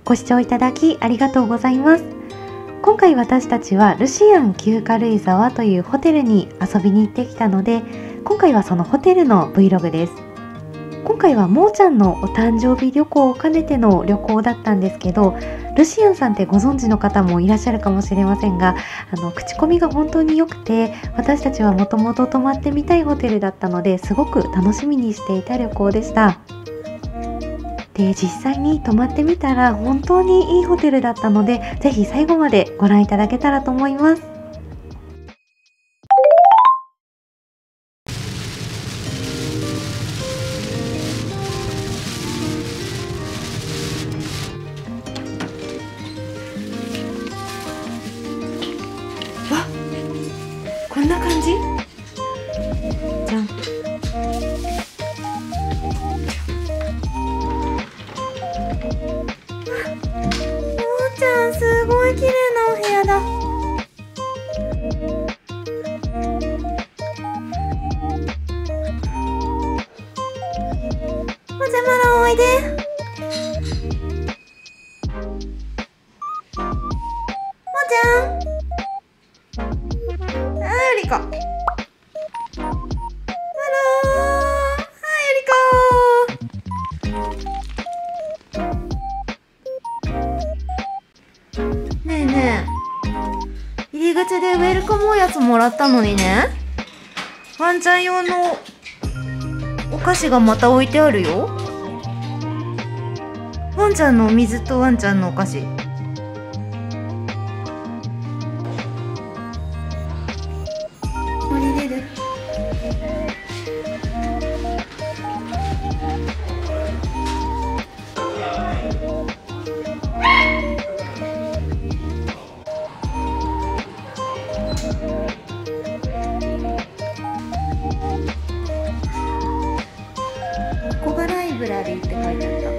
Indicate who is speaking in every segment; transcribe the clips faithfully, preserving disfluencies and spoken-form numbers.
Speaker 1: ご視聴いただきありがとうございます。今回私たちはルシアン旧軽井沢というホテルに遊びに行ってきたので、今回はそのホテルの Vlog です。今回はもーちゃんのお誕生日旅行を兼ねての旅行だったんですけど、ルシアンさんってご存知の方もいらっしゃるかもしれませんが、あの口コミが本当に良くて、私たちはもともと泊まってみたいホテルだったのですごく楽しみにしていた旅行でした。で、実際に泊まってみたら本当にいいホテルだったので、ぜひ最後までご覧いただけたらと思います。わっ、こんな感じ？じゃん。すごい綺麗なお部屋だ。お邪魔らおいで。もーちゃん。あー、よりこ。あらー、あー、よりこ。ねえねえ、入り口でウェルカムおやつもらったのにね、ワンちゃん用のお菓子がまた置いてあるよ。ワンちゃんのお水とワンちゃんのお菓子。降りれる？ここがライブラリーって書いてあった。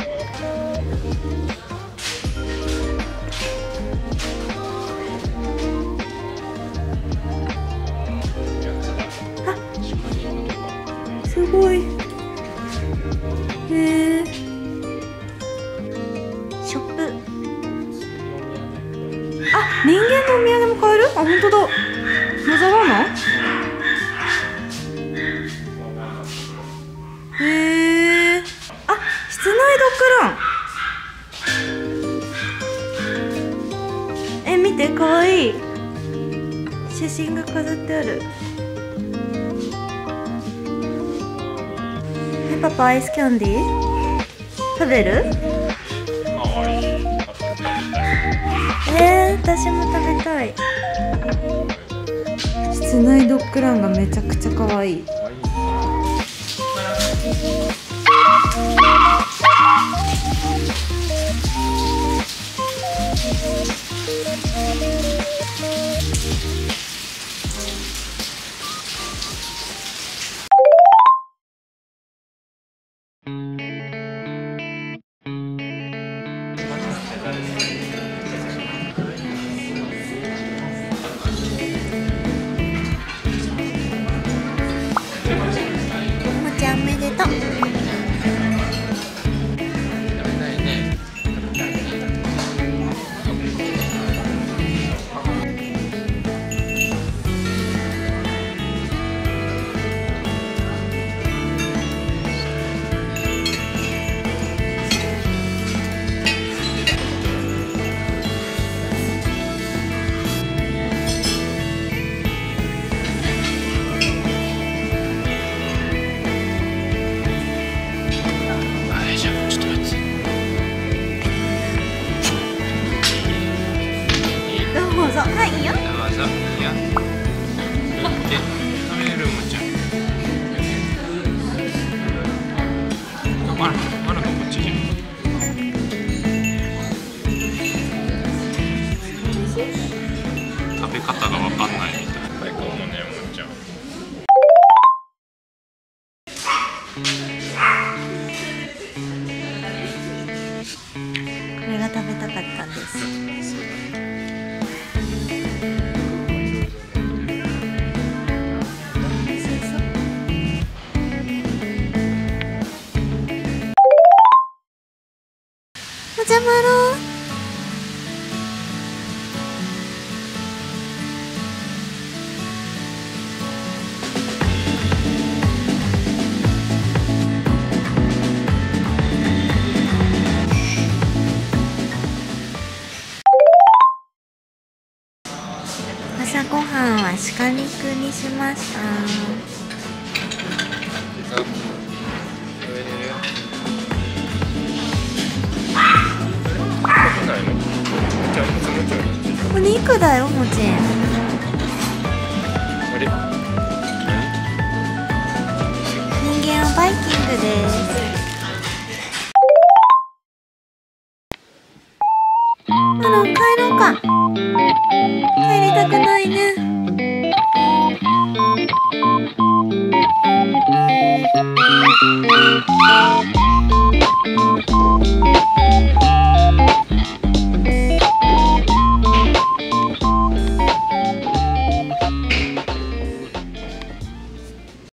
Speaker 1: あ、すごい。へえ。ショップ。あ、人間のお土産も買える？あ、本当だ。野沢菜？へえ。あ、室内ドッグラン。え、見て、かわいい写真が飾ってある。え、パパアイスキャンディー食べる？えー、私も食べたい。室内ドッグランがめちゃくちゃかわいい。もちゃんおめでとう。はい、いいよ。
Speaker 2: どうぞ。いいよ。で、食べれるもんちゃん。あら、あらがこっちじゃん。食べ方がわかんないみたい。最高のね、もんちゃん。
Speaker 1: これが食べたかったんです。お邪魔ろ。 肉にしました。
Speaker 2: 上にいるよ。
Speaker 1: お肉だよ、もちん。
Speaker 2: あれ？
Speaker 1: 人間はバイキングです。あら、帰ろうか。帰りたくないね。